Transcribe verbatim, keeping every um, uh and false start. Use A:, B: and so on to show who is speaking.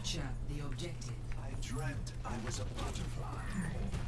A: Capture the objective.
B: I dreamt I was a butterfly.